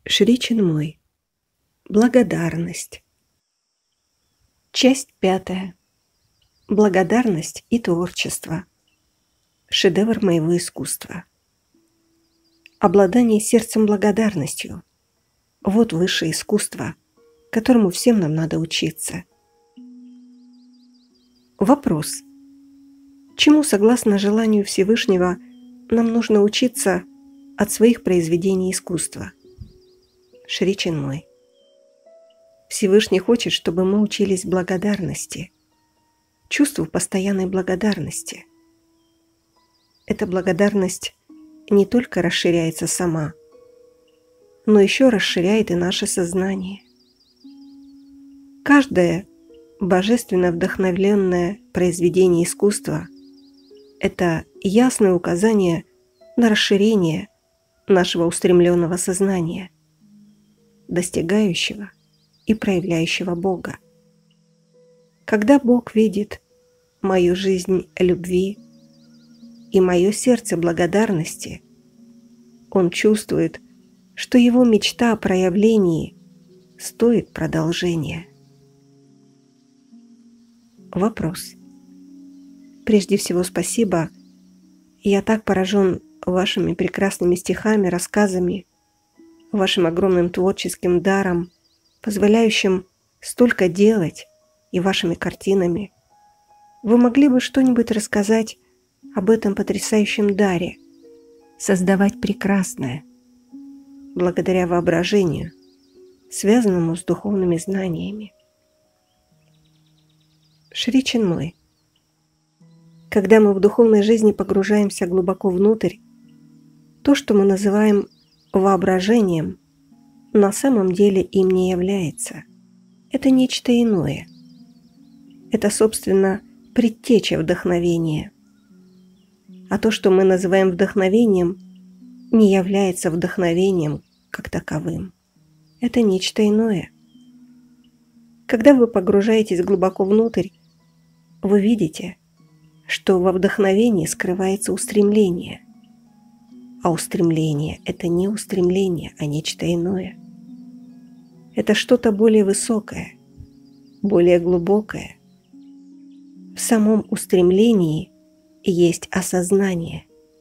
Шри Чинмой. Благодарность. Часть 5. Благодарность и творчество. Шедевр моего искусства. Обладание сердцем благодарностью. Вот высшее искусство, которому всем нам надо учиться. Вопрос. Чему, согласно желанию Всевышнего, нам нужно учиться от своих произведений искусства? Шри Чинмой. Всевышний хочет, чтобы мы учились благодарности, чувству постоянной благодарности. Эта благодарность не только расширяется сама, но еще расширяет и наше сознание. Каждое божественно вдохновленное произведение искусства – это ясное указание на расширение нашего устремленного сознания, достигающего и проявляющего Бога. Когда Бог видит мою жизнь любви и мое сердце благодарности, Он чувствует, что Его мечта о проявлении стоит продолжения. Вопрос. Прежде всего, спасибо. Я так поражен вашими прекрасными стихами, рассказами, вашим огромным творческим даром, позволяющим столько делать, и вашими картинами. Вы могли бы что-нибудь рассказать об этом потрясающем даре, создавать прекрасное, благодаря воображению, связанному с духовными знаниями? Шри Чинмой. Когда мы в духовной жизни погружаемся глубоко внутрь, то, что мы называем воображением, на самом деле им не является. Это нечто иное. Это, собственно, предтеча вдохновения. А то, что мы называем вдохновением, не является вдохновением как таковым. Это нечто иное. Когда вы погружаетесь глубоко внутрь, вы видите, что во вдохновении скрывается устремление. А устремление – это не устремление, а нечто иное. Это что-то более высокое, более глубокое. В самом устремлении есть осознание.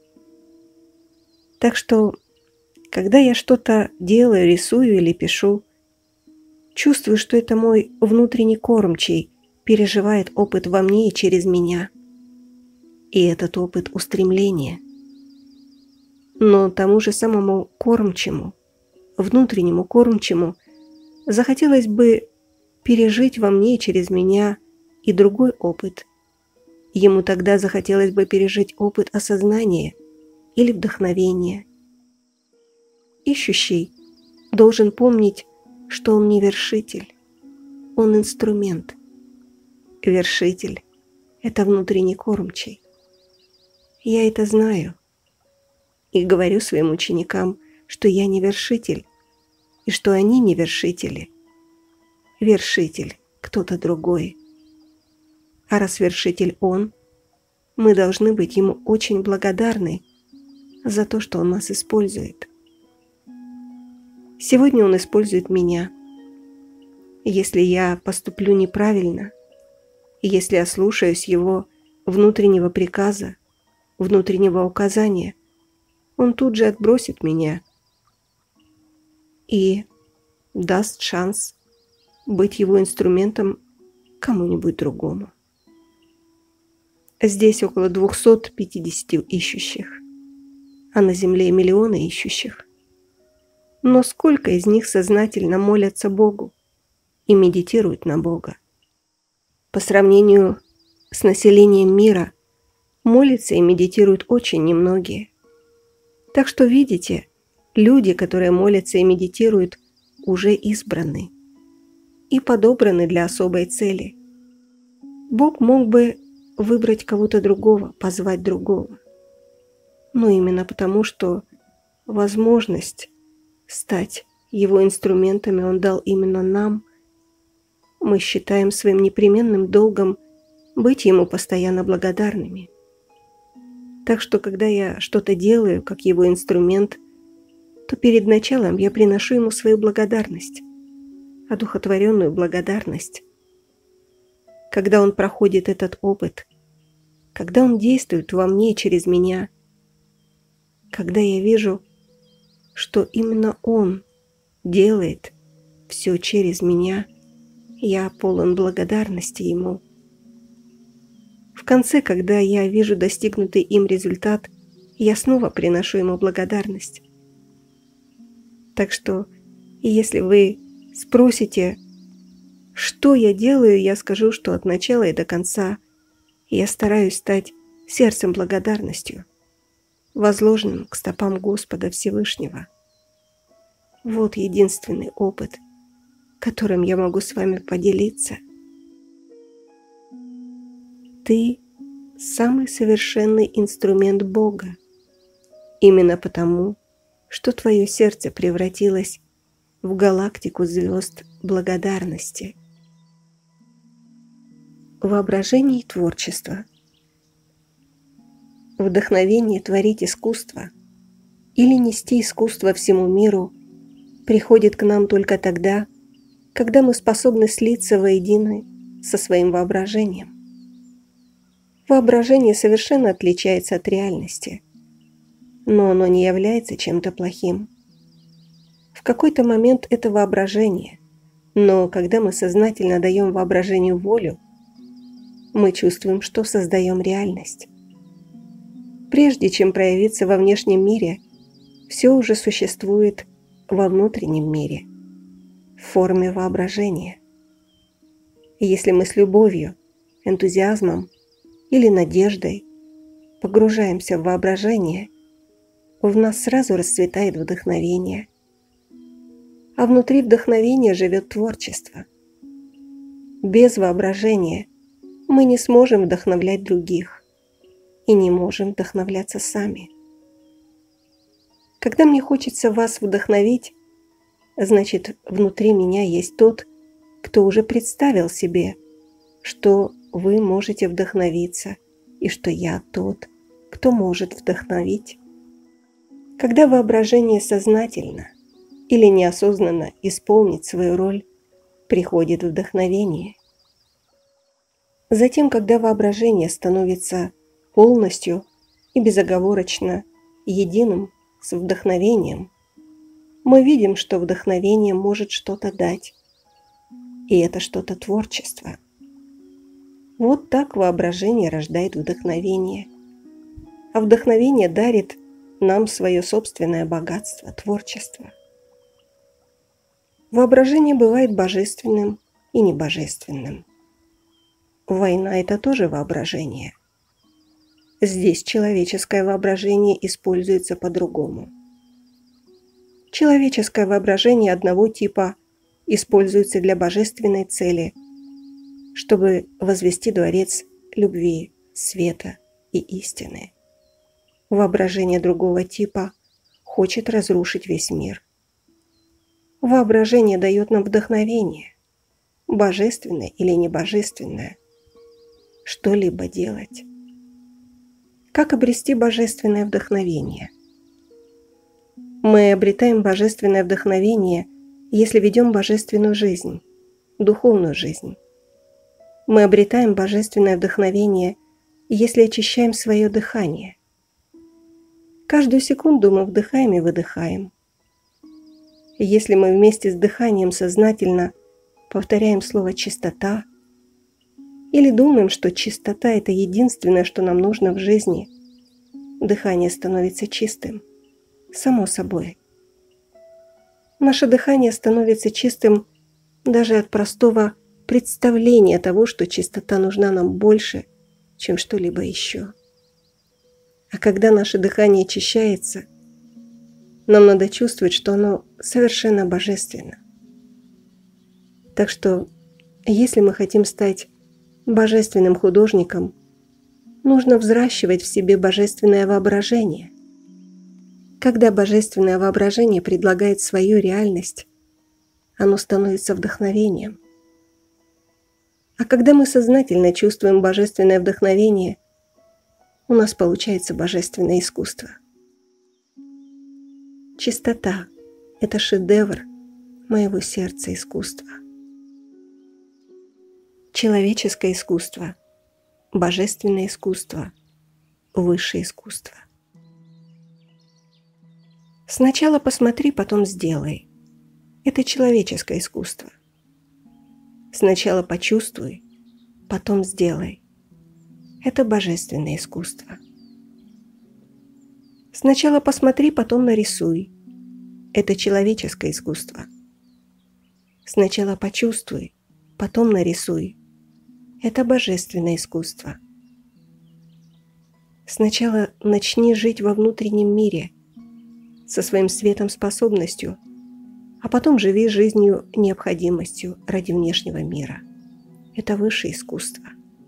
Так что, когда я что-то делаю, рисую или пишу, чувствую, что это мой внутренний кормчий переживает опыт во мне и через меня. И этот опыт устремления. Но тому же самому кормчему, внутреннему кормчему, захотелось бы пережить во мне через меня и другой опыт. Ему тогда захотелось бы пережить опыт осознания или вдохновения. Ищущий должен помнить, что он не вершитель, он инструмент. Вершитель – это внутренний кормчий. Я это знаю и говорю своим ученикам, что я не вершитель, и что они не вершители. Вершитель – кто-то другой. А раз вершитель он, мы должны быть ему очень благодарны за то, что он нас использует. Сегодня он использует меня. Если я поступлю неправильно, если ослушаюсь его внутреннего приказа, внутреннего указания, он тут же отбросит меня и даст шанс быть его инструментом кому-нибудь другому. Здесь около 250 ищущих, а на земле миллионы ищущих. Но сколько из них сознательно молятся Богу и медитируют на Бога? По сравнению с населением мира, молятся и медитируют очень немногие. Так что, видите, люди, которые молятся и медитируют, уже избраны и подобраны для особой цели. Бог мог бы выбрать кого-то другого, позвать другого. Но именно потому, что возможность стать Его инструментами Он дал именно нам, мы считаем своим непременным долгом быть Ему постоянно благодарными. Так что, когда я что-то делаю, как Его инструмент, то перед началом я приношу ему свою благодарность, одухотворенную благодарность. Когда он проходит этот опыт, когда он действует во мне через меня, когда я вижу, что именно он делает все через меня, я полон благодарности ему. В конце, когда я вижу достигнутый им результат, я снова приношу ему благодарность. Так что, если вы спросите, что я делаю, я скажу, что от начала и до конца я стараюсь стать сердцем благодарностью, возложенным к стопам Господа Всевышнего. Вот единственный опыт, которым я могу с вами поделиться. Ты – самый совершенный инструмент Бога, именно потому, что твое сердце превратилось в галактику звезд благодарности. Воображение и творчество. Вдохновение творить искусство или нести искусство всему миру приходит к нам только тогда, когда мы способны слиться воедино со своим воображением. Воображение совершенно отличается от реальности, но оно не является чем-то плохим. В какой-то момент это воображение, но когда мы сознательно даем воображению волю, мы чувствуем, что создаем реальность. Прежде чем проявиться во внешнем мире, все уже существует во внутреннем мире, в форме воображения. И если мы с любовью, энтузиазмом или надеждой погружаемся в воображение, в нас сразу расцветает вдохновение. А внутри вдохновения живет творчество. Без воображения мы не сможем вдохновлять других и не можем вдохновляться сами. Когда мне хочется вас вдохновить, значит, внутри меня есть тот, кто уже представил себе, что вы можете вдохновиться и что я тот, кто может вдохновить. Когда воображение сознательно или неосознанно исполнит свою роль, приходит вдохновение. Затем, когда воображение становится полностью и безоговорочно единым с вдохновением, мы видим, что вдохновение может что-то дать, и это что-то творчество. Вот так воображение рождает вдохновение, а вдохновение дарит нам свое собственное богатство, творчество. Воображение бывает божественным и небожественным. Война – это тоже воображение. Здесь человеческое воображение используется по-другому. Человеческое воображение одного типа используется для божественной цели, чтобы возвести дворец любви, света и истины. Воображение другого типа хочет разрушить весь мир. Воображение дает нам вдохновение, божественное или небожественное, что-либо делать. Как обрести божественное вдохновение? Мы обретаем божественное вдохновение, если ведем божественную жизнь, духовную жизнь. Мы обретаем божественное вдохновение, если очищаем свое дыхание. Каждую секунду мы вдыхаем и выдыхаем. Если мы вместе с дыханием сознательно повторяем слово «чистота» или думаем, что чистота – это единственное, что нам нужно в жизни, дыхание становится чистым, само собой. Наше дыхание становится чистым даже от простого представления того, что чистота нужна нам больше, чем что-либо еще. А когда наше дыхание очищается, нам надо чувствовать, что оно совершенно божественно. Так что, если мы хотим стать божественным художником, нужно взращивать в себе божественное воображение. Когда божественное воображение предлагает свою реальность, оно становится вдохновением. А когда мы сознательно чувствуем божественное вдохновение, у нас получается божественное искусство. Чистота – это шедевр моего сердца искусства. Человеческое искусство, божественное искусство, высшее искусство. Сначала посмотри, потом сделай. Это человеческое искусство. Сначала почувствуй, потом сделай. Это божественное искусство. Сначала посмотри, потом нарисуй. Это человеческое искусство. Сначала почувствуй, потом нарисуй. Это божественное искусство. Сначала начни жить во внутреннем мире со своим светом, способностью, а потом живи жизнью необходимостью ради внешнего мира. Это высшее искусство.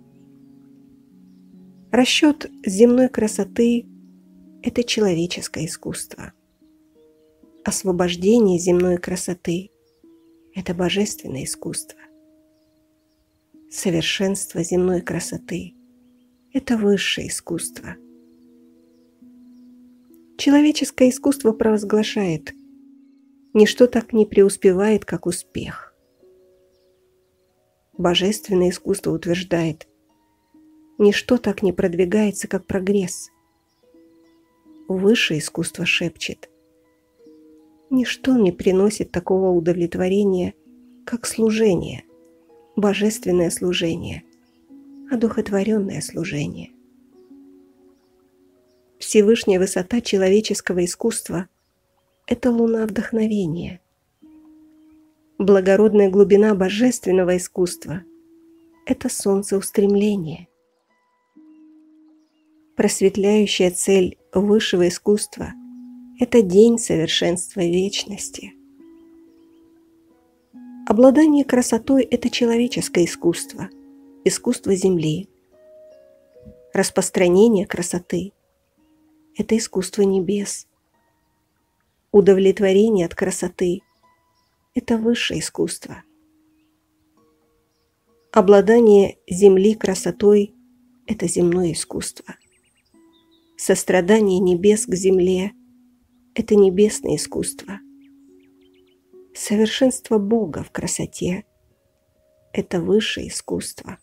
Расчет земной красоты – это человеческое искусство. Освобождение земной красоты – это божественное искусство. Совершенство земной красоты – это высшее искусство. Человеческое искусство провозглашает: ничто так не преуспевает, как успех. Божественное искусство утверждает: ничто так не продвигается, как прогресс. Высшее искусство шепчет: ничто не приносит такого удовлетворения, как служение, божественное служение, одухотворенное служение. Всевышняя высота человеческого искусства – это луна вдохновения. Благородная глубина божественного искусства – это солнце устремления. Просветляющая цель высшего искусства – это день совершенства вечности. Обладание красотой – это человеческое искусство, искусство Земли. Распространение красоты – это искусство небес. Удовлетворение от красоты – это высшее искусство. Обладание Земли красотой – это земное искусство. Сострадание небес к земле – это небесное искусство. Совершенство Бога в красоте – это высшее искусство.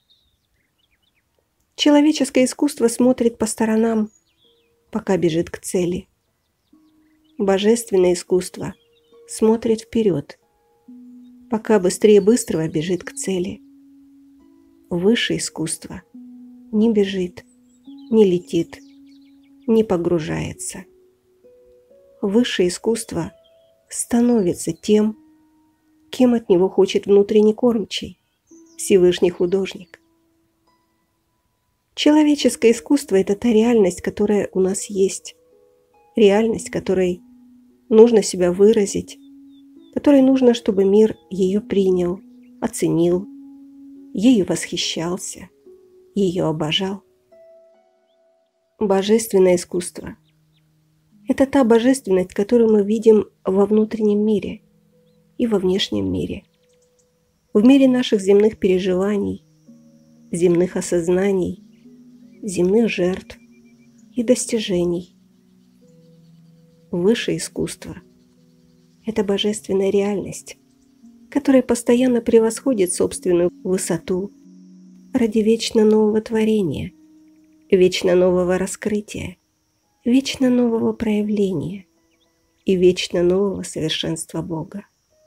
Человеческое искусство смотрит по сторонам, пока бежит к цели. Божественное искусство смотрит вперед, пока быстрее быстрого бежит к цели. Высшее искусство не бежит, не летит, не погружается. Высшее искусство становится тем, кем от него хочет внутренний кормчий, Всевышний художник. Человеческое искусство – это та реальность, которая у нас есть, реальность, которой нужно себя выразить, которой нужно, чтобы мир ее принял, оценил, ею восхищался, ее обожал. Божественное искусство – это та божественность, которую мы видим во внутреннем мире и во внешнем мире, в мире наших земных переживаний, земных осознаний, земных жертв и достижений. Высшее искусство – это божественная реальность, которая постоянно превосходит собственную высоту ради вечно нового творения, вечно нового раскрытия, вечно нового проявления и вечно нового совершенства Бога.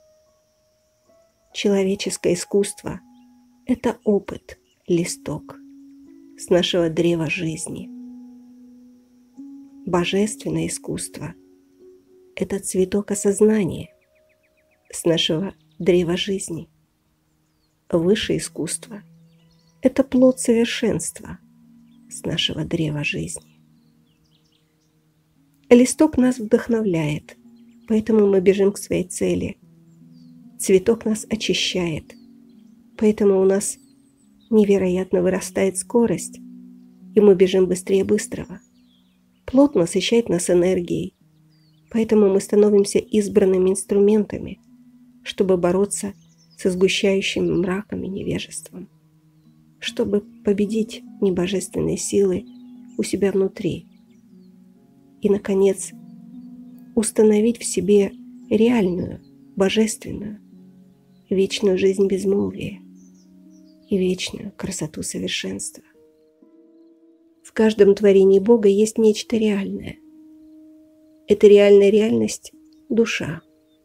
Человеческое искусство – это опыт, листок с нашего древа жизни. Божественное искусство – это цветок осознания с нашего древа жизни. Высшее искусство – это плод совершенства с нашего древа жизни. Листок нас вдохновляет, поэтому мы бежим к своей цели. Цветок нас очищает, поэтому у нас невероятно вырастает скорость, и мы бежим быстрее быстрого. Плод насыщает нас энергией, поэтому мы становимся избранными инструментами, чтобы бороться со сгущающим мраком и невежеством, чтобы победить небожественные силы у себя внутри и, наконец, установить в себе реальную, божественную, вечную жизнь безмолвия и вечную красоту совершенства. В каждом творении Бога есть нечто реальное. Это реальная реальность – душа.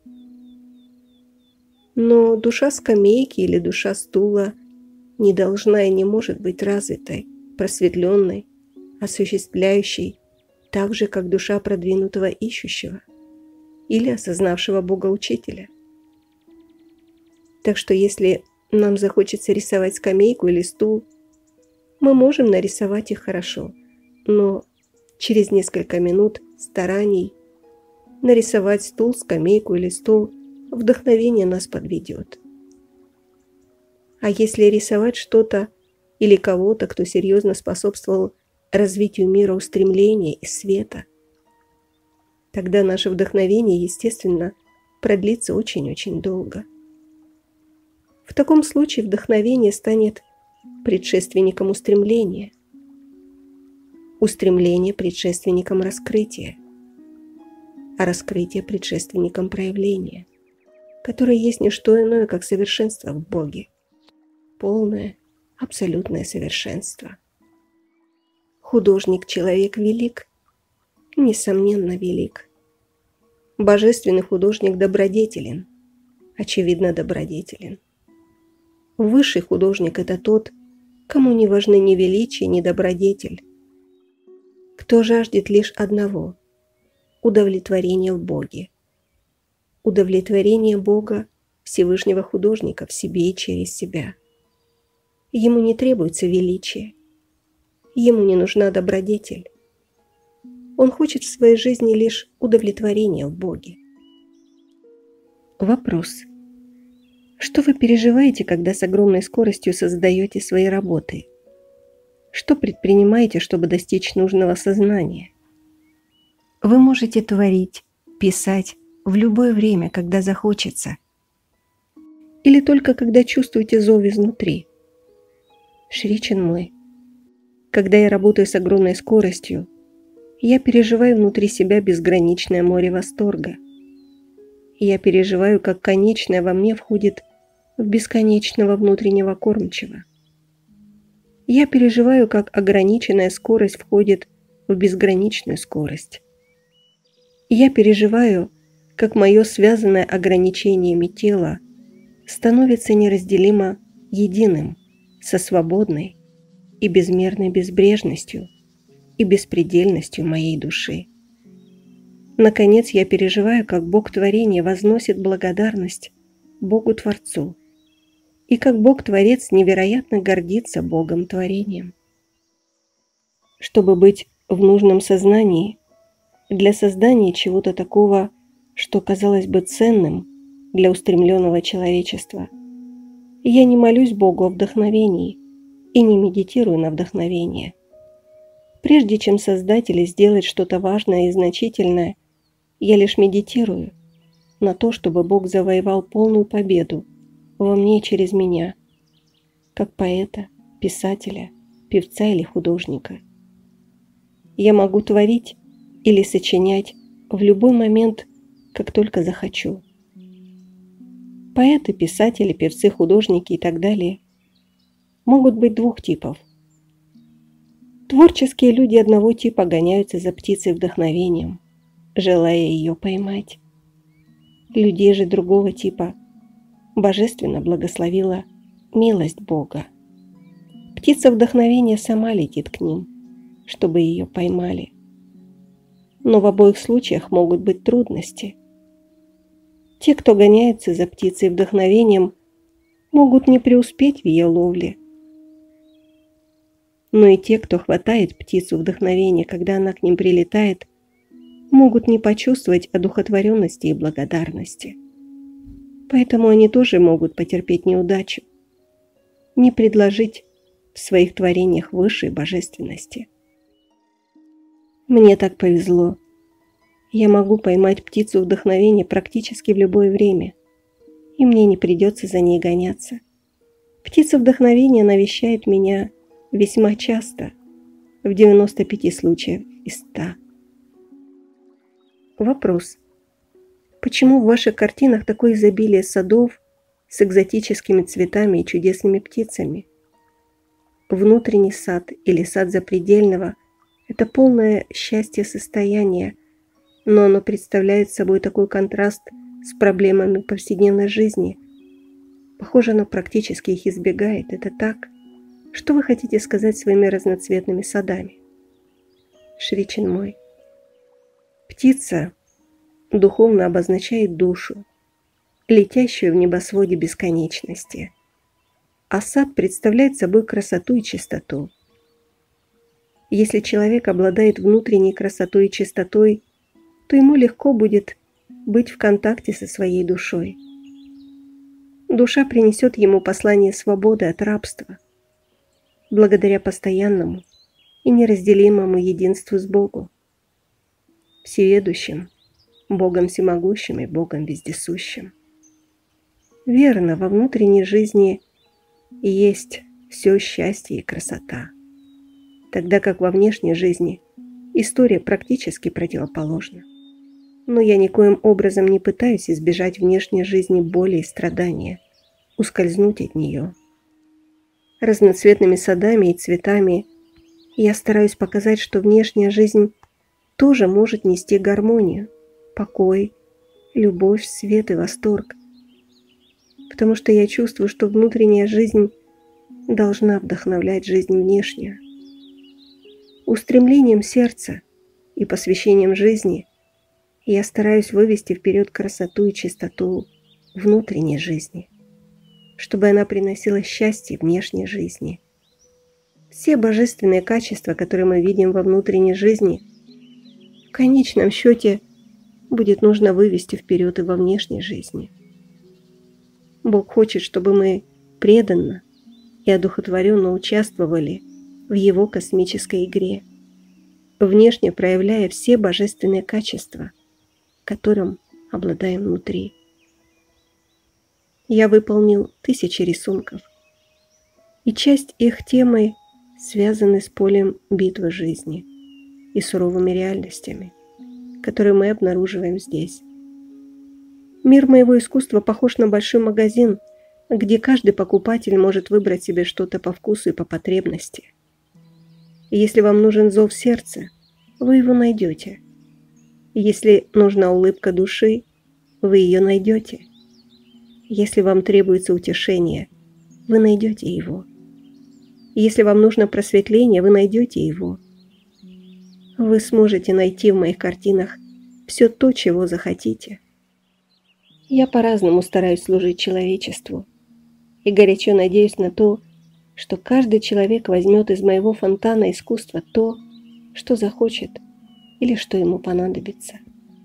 Но душа скамейки или душа стула не должна и не может быть развитой, просветленной, осуществляющей так же, как душа продвинутого ищущего или осознавшего Бога-учителя. Так что если нам захочется рисовать скамейку или стул, мы можем нарисовать их хорошо, но через несколько минут стараний нарисовать стул, скамейку или стол вдохновение нас подведет. А если рисовать что-то или кого-то, кто серьезно способствовал развитию мира устремления и света, тогда наше вдохновение, естественно, продлится очень-очень долго. В таком случае вдохновение станет предшественником устремления, устремление предшественником раскрытия, а раскрытие предшественником проявления, которое есть не что иное, как совершенство в Боге, полное, абсолютное совершенство. Художник-человек велик, несомненно велик. Божественный художник добродетелен, очевидно добродетелен. Высший художник – это тот, кому не важны ни величие, ни добродетель, кто жаждет лишь одного – удовлетворения в Боге. Удовлетворение Бога, Всевышнего художника в себе и через себя. Ему не требуется величие, ему не нужна добродетель. Он хочет в своей жизни лишь удовлетворения в Боге. Вопрос. Что вы переживаете, когда с огромной скоростью создаете свои работы? Что предпринимаете, чтобы достичь нужного сознания? Вы можете творить, писать в любое время, когда захочется. Или только когда чувствуете зов изнутри? Шри Чинмой. Когда я работаю с огромной скоростью, я переживаю внутри себя безграничное море восторга. Я переживаю, как конечное во мне входит в бесконечного внутреннего кормчего. Я переживаю, как ограниченная скорость входит в безграничную скорость. Я переживаю, как мое связанное ограничениями тело становится неразделимо единым со свободной и безмерной безбрежностью и беспредельностью моей души. Наконец, я переживаю, как Бог творения возносит благодарность Богу-творцу, и как Бог-творец невероятно гордится Богом творением. Чтобы быть в нужном сознании, для создания чего-то такого, что казалось бы ценным для устремленного человечества, я не молюсь Богу о вдохновении и не медитирую на вдохновение. Прежде чем создать или сделать что-то важное и значительное, я лишь медитирую на то, чтобы Бог завоевал полную победу во мне через меня, как поэта, писателя, певца или художника. Я могу творить или сочинять в любой момент, как только захочу. Поэты, писатели, певцы, художники и так далее могут быть двух типов. Творческие люди одного типа гоняются за птицей вдохновением, желая ее поймать. Людей же другого типа божественно благословила милость Бога. Птица вдохновения сама летит к ним, чтобы ее поймали. Но в обоих случаях могут быть трудности. Те, кто гоняются за птицей вдохновением, могут не преуспеть в ее ловле. Но и те, кто хватает птицу вдохновения, когда она к ним прилетает, могут не почувствовать одухотворенности и благодарности. Поэтому они тоже могут потерпеть неудачу, не предложить в своих творениях высшей божественности. Мне так повезло. Я могу поймать птицу вдохновения практически в любое время, и мне не придется за ней гоняться. Птица вдохновения навещает меня весьма часто, в 95 случаях из 100. Вопрос. Почему в ваших картинах такое изобилие садов с экзотическими цветами и чудесными птицами? Внутренний сад или сад запредельного – это полное счастье состояние, но оно представляет собой такой контраст с проблемами повседневной жизни. Похоже, оно практически их избегает. Это так? Что вы хотите сказать своими разноцветными садами? Шри Чинмой. Птица духовно обозначает душу, летящую в небосводе бесконечности, а сад представляет собой красоту и чистоту. Если человек обладает внутренней красотой и чистотой, то ему легко будет быть в контакте со своей душой. Душа принесет ему послание свободы от рабства, благодаря постоянному и неразделимому единству с Богом, всеведущим, Богом всемогущим и Богом вездесущим. Верно, во внутренней жизни есть все счастье и красота, тогда как во внешней жизни история практически противоположна. Но я никоим образом не пытаюсь избежать внешней жизни боли и страдания, ускользнуть от нее. Разноцветными садами и цветами я стараюсь показать, что внешняя жизнь тоже может нести гармонию, покой, любовь, свет и восторг. Потому что я чувствую, что внутренняя жизнь должна вдохновлять жизнь внешнюю. Устремлением сердца и посвящением жизни я стараюсь вывести вперед красоту и чистоту внутренней жизни, чтобы она приносила счастье внешней жизни. Все божественные качества, которые мы видим во внутренней жизни, в конечном счете будет нужно вывести вперед и во внешней жизни. Бог хочет, чтобы мы преданно и одухотворенно участвовали в Его космической игре, внешне проявляя все божественные качества, которым обладаем внутри. Я выполнил 1000 рисунков, и часть их темы связаны с полем битвы жизни и суровыми реальностями, которые мы обнаруживаем здесь. Мир моего искусства похож на большой магазин, где каждый покупатель может выбрать себе что-то по вкусу и по потребности. И если вам нужен зов сердца, вы его найдете. И если нужна улыбка души, вы ее найдете. Если вам требуется утешение, вы найдете его. Если вам нужно просветление, вы найдете его. Вы сможете найти в моих картинах все то, чего захотите. Я по-разному стараюсь служить человечеству и горячо надеюсь на то, что каждый человек возьмет из моего фонтана искусства то, что захочет или что ему понадобится.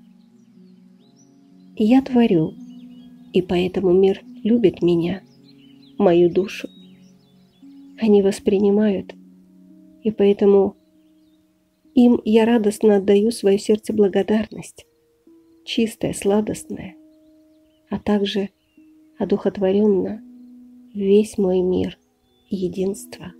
Я творю, и поэтому мир любит меня, мою душу. Они воспринимают, и поэтому им я радостно отдаю свое сердце благодарность, чистое, сладостное, а также одухотворенно весь мой мир единства.